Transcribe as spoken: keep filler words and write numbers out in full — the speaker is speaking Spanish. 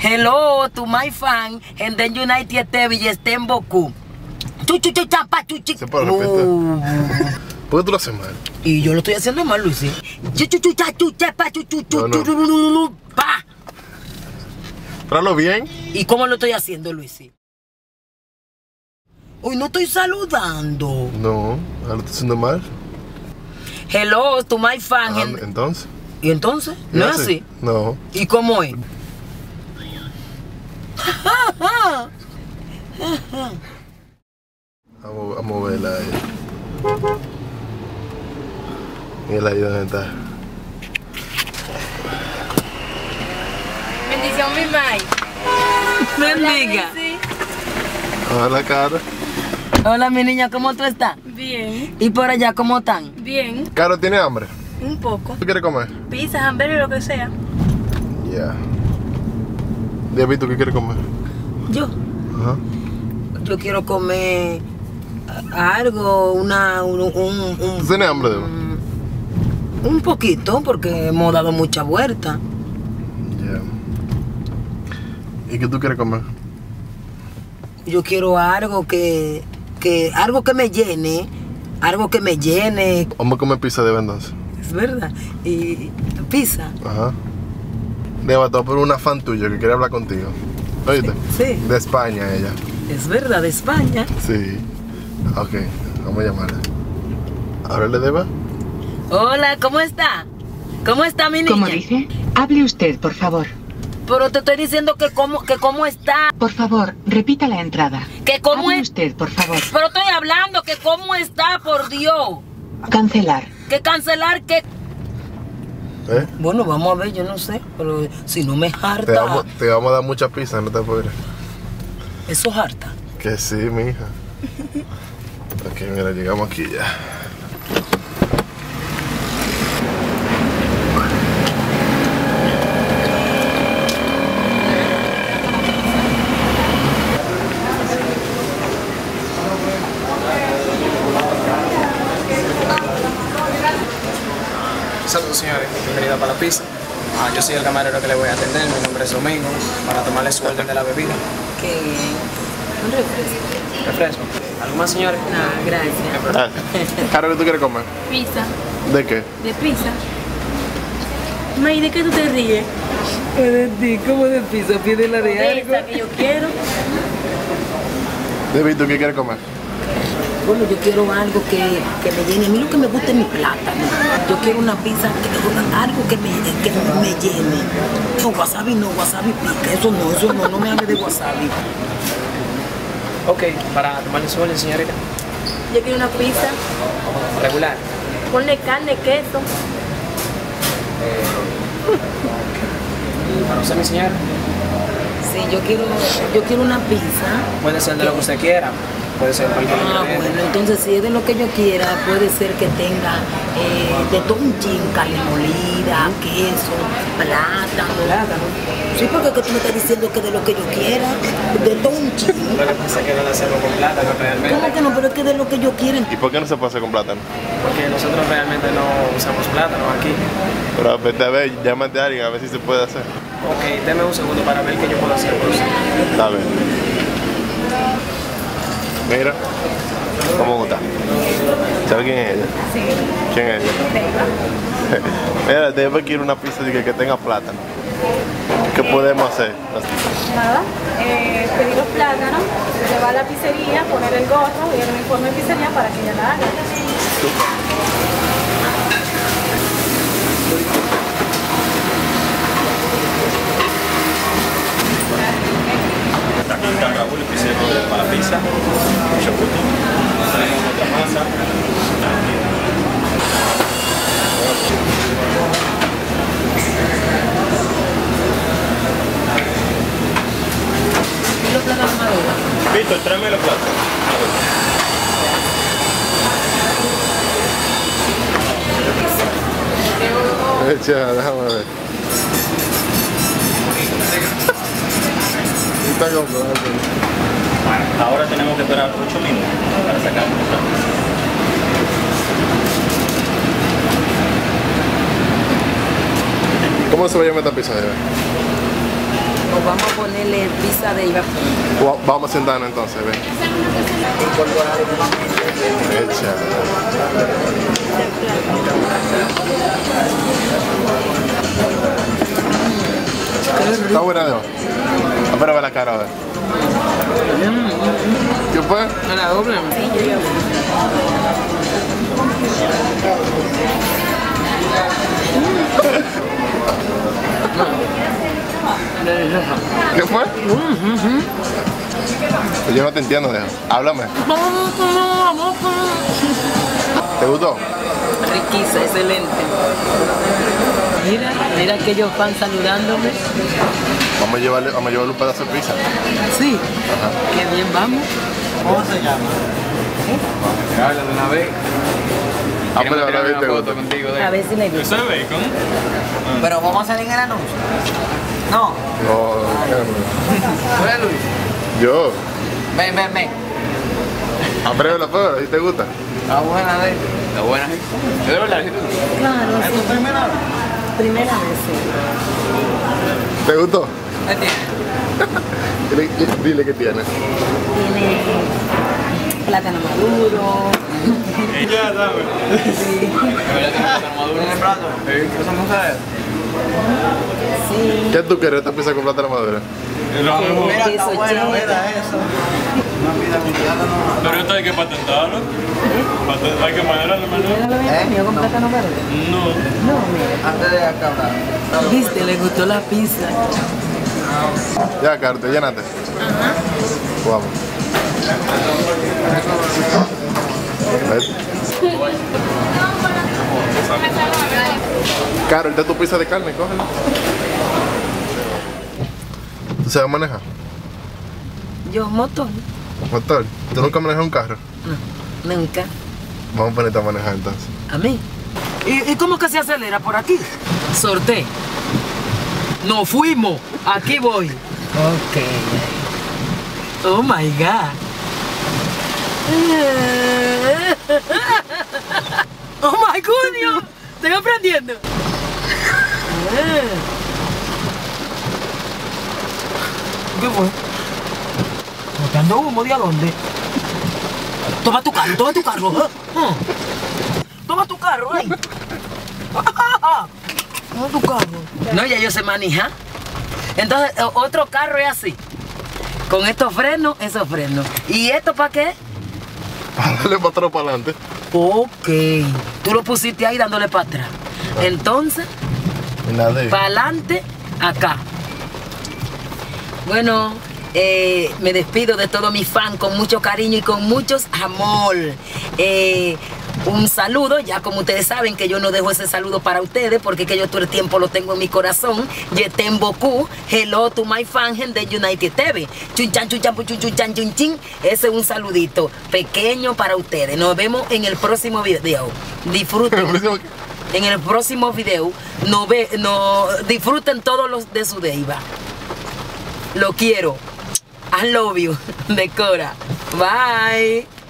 Hello to my fan and then United T V y esté en Boku. Chuchu chapa chuchi. ¿Se puede repetir? ¿Por qué tú lo haces mal? Y yo lo estoy haciendo mal, Luis. Chuchu chapa chuchu no. pa. Tráelo bien. ¿Y cómo lo estoy haciendo, Luis? Hoy no estoy saludando. No, ahora lo estoy haciendo mal. Hello to my fan. Ah, and... entonces. ¿Y entonces? ¿No es así? No. ¿Y cómo es? Vamos, vamos a verla ahí. Mira ahí donde está. Bendición, mi May. Bendiga. A ver la cara. Hola, mi niña, ¿cómo tú estás? Bien, ¿Y por allá cómo están? bien, Caro, ¿tiene hambre? un poco. ¿Tú quieres comer? Pizza, hamburger, lo que sea. Ya. Yeah. David, ¿tú qué quieres comer? Yo. Ajá. Yo quiero comer algo, una, un, un, ¿Tú un, tienes hambre, David? un, un poquito, porque hemos dado mucha vuelta. Ya. Yeah. ¿Y qué tú quieres comer? Yo quiero algo que, que, algo que me llene, algo que me llene. Vamos a comer pizza de entonces. Es verdad. Y pizza. Ajá. Deba, te voy a poner una fan tuya que quiere hablar contigo. ¿Oíste? Sí. De España ella. Es verdad, de España. Sí. Ok, vamos a llamarla. ¿Ábrele, Deba? Hola, ¿cómo está? ¿Cómo está mi niña? ¿Cómo dice? Hable usted, por favor. Pero te estoy diciendo que cómo, que cómo está. Por favor, repita la entrada. Que cómo Hable es. usted, por favor. Pero estoy hablando que cómo está, por Dios. Cancelar. Que cancelar, que... ¿Eh? Bueno, vamos a ver, yo no sé, pero si no me Te harta... vamos, te vamos a dar mucha pizza, no te apures. Eso es harta. Que sí, mi hija. Ok, mira, llegamos aquí ya. Saludos, señores, bienvenidos para la pizza. Ah, yo soy el camarero que le voy a atender, mi nombre es Domingo, para tomarle su orden de la bebida. Que... Un refresco. Refresco. ¿Algo más, señores? No, gracias. Ah, Caro, ¿qué tú quieres comer? Pizza, ¿De qué? de pizza. May, ¿de qué tú te ríes? De ti, ¿cómo de pizza? ¿Pide la De esa que yo quiero. David, ¿tú qué quieres comer? Bueno, yo quiero algo que, que me llene. A mí lo que me gusta es mi plátano. Yo quiero una pizza, que, algo que me, que me llene. No, wasabi no, wasabi pica. Eso no, eso no, no me hable de wasabi. Ok, para tomarle su orden, señorita. Yo quiero una pizza. Regular. Ponle carne, queso. ¿Y para usted, mi señora? Sí, yo quiero, yo quiero una pizza. Puede ser de lo que usted quiera. Puede ser cualquier Ah, ingrediente. bueno, entonces si es de lo que yo quiera, puede ser que tenga eh, de todo un chin, carne molida, queso, plátano. Plátano. Sí, porque que tú me estás diciendo que de lo que yo quiera, de todo un chin. Lo que pasa es que no lo hacemos con plátano realmente. ¿Cómo que no? Pero es que de lo que yo quiera. ¿Y por qué no se puede hacer con plátano? Porque nosotros realmente no usamos plátano aquí. Pero vete a ver, llámate a alguien a ver si se puede hacer. Ok, deme un segundo para ver qué yo puedo hacer por usted. Está bien. Mira, ¿cómo gusta? ¿Sabes quién es ella? Sí. ¿Quién es ella? Mira, debe quiero una pizza de que, que tenga plátano. ¿Qué podemos hacer? Nada, eh, pedir los plátanos, llevar a la pizzería, poner el gorro y el uniforme de pizzería para que ella la haga. Aquí está Raúl, el pizzero para la pizza. Mucho gusto. Tenemos nuestra masa. ¿Y los plátanos maduros? Víctor, tráeme los plátanos. Echa, déjame ver. Está con Ahora tenemos que esperar ocho minutos para sacar nuestra pizza. ¿Cómo se va a llamar esta pizza? Con vamos a ponerle pizza de Iba. Va- Vamos a sentarnos entonces, ven. Echa. Está buena, Dios. Espera, ve la cara, a ver. ¿Qué fue? La doble. ¿Qué fue? Pues yo no te entiendo, Dios. Háblame. ¿Te gustó? Riquísima, excelente. Mira, mira aquellos fans saludándome. Vamos a llevarle, vamos a llevarle un pedazo de pizza. Sí, qué bien, vamos. ¿Cómo se llama? Habla de una vez. Ah, pero Queremos ahora tirar bien una te foto gusta. contigo de A ver si le gusta. ¿Eso es bacon? Pero vamos a salir en el anuncio. No. No, ¿Tú eres Luis? yo. Ven, ven, ven. Abreve la prueba, ¿y te gusta? Está buena, ven. Está buena, ¿sí? ¿Es de verdad? ¿Sí? Claro, ¿Es tu primera vez? primera vez. Sí. ¿Te gustó? ¿Qué tiene? Dile, dile qué tiene. Tiene plátano maduro. Ella, ¿sabes? ¿Tiene plato? ¿Eh? ¿Qué son mujeres? Sí. ¿Qué tú quieres esta pizza con plátano madura? Lo mismo. Mira, está Queso buena, cheddar. mira eso. Una vida con plátano. Pero esto hay que patentarlo. Patent- Hay que ponerlo en el menú. ¿Ya lo habían comido con plátano maduro? No. No, mira. Antes de acabar. ¿Viste? Le gustó la pizza. Ya, Caro, te llenaste. Ajá. Vamos. ¿Ves? Caro, esta es tu pizza de carne, cógela. ¿Tú sabes manejar? Yo, motor. Motor. ¿Tú nunca manejas un carro? No, nunca. Vamos a ponerte a manejar entonces. ¿A mí? ¿Y, y cómo que se acelera por aquí? Sorté. Nos fuimos. Aquí voy. Ok. Oh my God. Oh my goodness. Estoy aprendiendo. ¿Qué fue? ¿Botando humo de a dónde? Toma tu carro, toma tu carro. ¿Eh? Ah. Toma tu carro, ay. Toma tu carro. No, ya yo sé manejar. Entonces, o- otro carro es así. Con estos frenos, esos frenos. ¿Y esto para qué? Dale para atrás para adelante. Ok. Tú lo pusiste ahí dándole para atrás. Entonces, Y nada de. para adelante, acá. Bueno, eh, me despido de todos mis fans con mucho cariño y con muchos amor. Eh, un saludo, ya como ustedes saben que yo no dejo ese saludo para ustedes porque que yo todo el tiempo lo tengo en mi corazón. Yetem Boku, hello to my fans de United T V. Chun chan chun chan chun chun chan chun chin. Ese es un saludito pequeño para ustedes. Nos vemos en el próximo video. Disfruten. En el próximo video, no ve, no, disfruten todos los de su Deiva. Lo quiero. I love you. Decora. Bye.